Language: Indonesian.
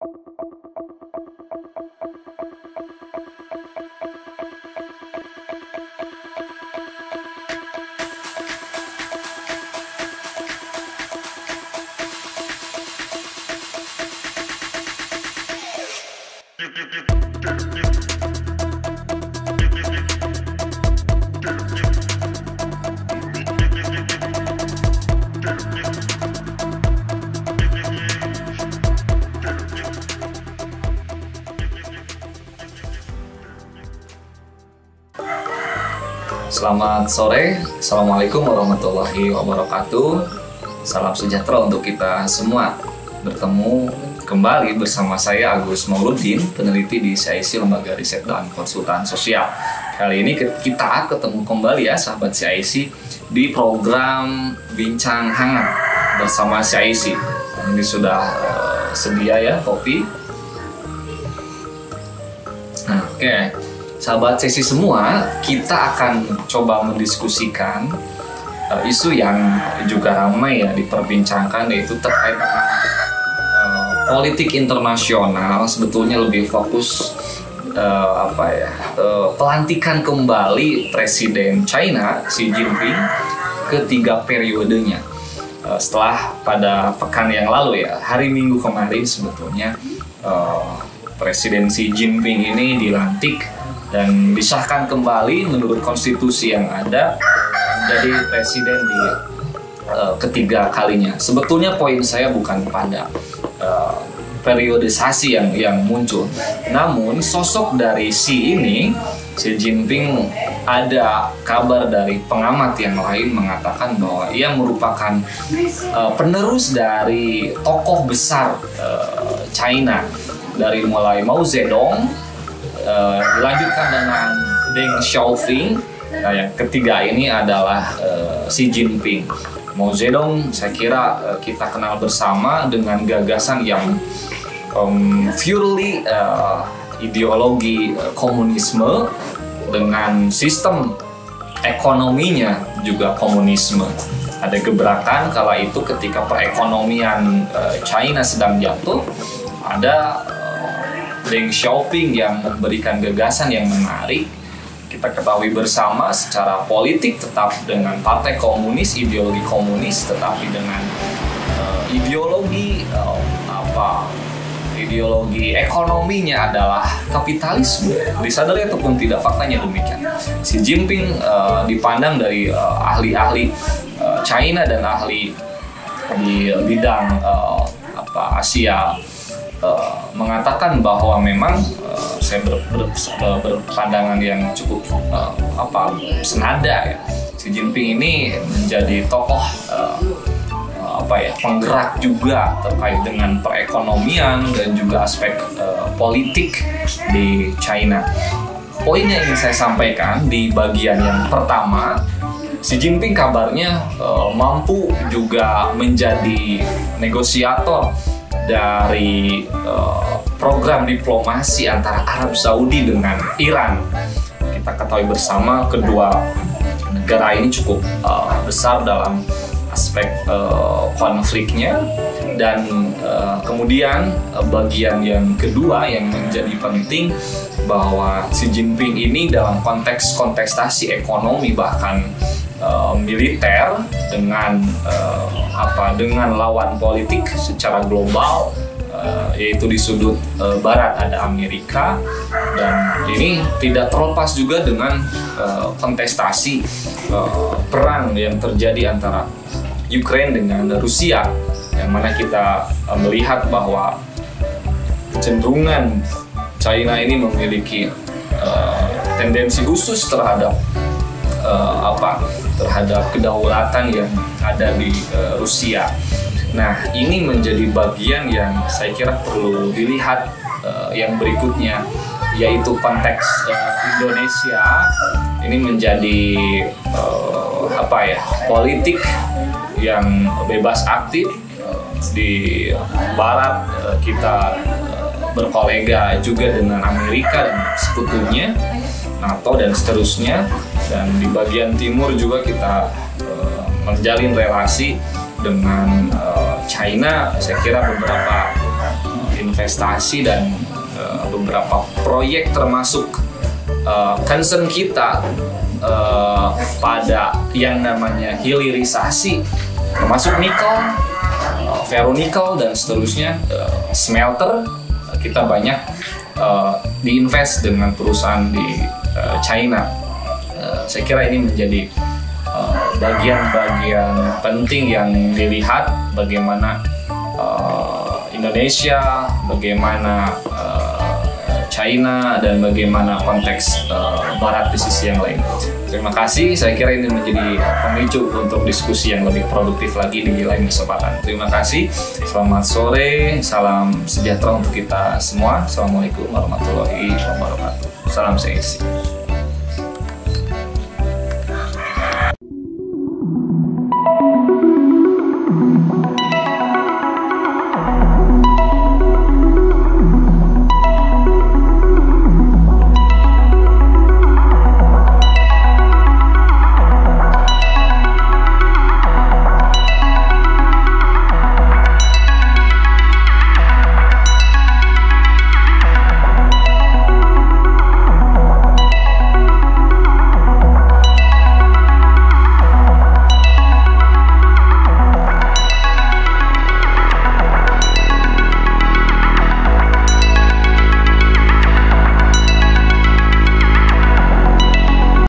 Selamat sore, Assalamualaikum warahmatullahi wabarakatuh. Salam sejahtera untuk kita semua. Bertemu kembali bersama saya Agus Mauludin, peneliti di CIC Lembaga Riset dan Konsultan Sosial. Kali ini kita ketemu kembali ya sahabat CIC di program Bincang Hangat bersama CIC. Ini sudah sedia ya kopi. Nah, oke. Sahabat sesi semua, kita akan coba mendiskusikan isu yang juga ramai ya diperbincangkan, yaitu terkait dengan politik internasional. Sebetulnya lebih fokus pelantikan kembali Presiden China Xi Jinping ketiga periodenya. Setelah pada pekan yang lalu ya, hari Minggu kemarin sebetulnya Presiden Xi Jinping ini dilantik dan disahkan kembali menurut konstitusi yang ada menjadi presiden di ketiga kalinya. Sebetulnya poin saya bukan pada periodisasi yang muncul, namun sosok dari Xi Jinping, ada kabar dari pengamat yang lain mengatakan bahwa ia merupakan penerus dari tokoh besar China, dari mulai Mao Zedong, dilanjutkan dengan Deng Xiaoping. Nah, yang ketiga ini adalah Xi Jinping. Mao Zedong saya kira kita kenal bersama dengan gagasan yang purely ideologi komunisme, dengan sistem ekonominya juga komunisme. Ada gebrakan kala itu ketika perekonomian China sedang jatuh, ada Deng Xiaoping yang memberikan gagasan yang menarik. Kita ketahui bersama secara politik tetap dengan partai komunis, ideologi komunis, tetapi dengan ideologi ekonominya adalah kapitalisme. Disadari ataupun tidak, faktanya demikian. Xi Jinping dipandang dari ahli-ahli China dan ahli di bidang Asia mengatakan bahwa memang saya berpandangan yang cukup senada ya. Xi Jinping ini menjadi tokoh penggerak juga terkait dengan perekonomian dan juga aspek politik di China. Poin yang ingin saya sampaikan di bagian yang pertama, Xi Jinping kabarnya mampu juga menjadi negosiator dari program diplomasi antara Arab Saudi dengan Iran. Kita ketahui bersama kedua negara ini cukup besar dalam aspek konfliknya. Dan kemudian bagian yang kedua yang menjadi penting, bahwa Xi Jinping ini dalam konteks kontestasi ekonomi bahkan militer dengan lawan politik secara global, yaitu di sudut barat ada Amerika, dan ini tidak terlepas juga dengan kontestasi perang yang terjadi antara Ukraina dengan Rusia, yang mana kita melihat bahwa kecenderungan China ini memiliki tendensi khusus terhadap terhadap kedaulatan yang ada di Rusia. Nah, ini menjadi bagian yang saya kira perlu dilihat yang berikutnya, yaitu konteks Indonesia ini menjadi politik yang bebas aktif. Di Barat kita berkolega juga dengan Amerika dan sekutunya, NATO dan seterusnya, dan di bagian timur juga kita menjalin relasi dengan China. Saya kira beberapa investasi dan beberapa proyek termasuk concern kita pada yang namanya hilirisasi, termasuk nikel, ferronikel dan seterusnya, smelter. Kita banyak diinvest dengan perusahaan di China. Saya kira ini menjadi bagian-bagian penting yang dilihat, bagaimana Indonesia, bagaimana China, dan bagaimana konteks Barat di sisi yang lain. Terima kasih, saya kira ini menjadi pemicu untuk diskusi yang lebih produktif lagi di lain kesempatan. Terima kasih, selamat sore, salam sejahtera untuk kita semua. Assalamualaikum warahmatullahi wabarakatuh. Salam seisi.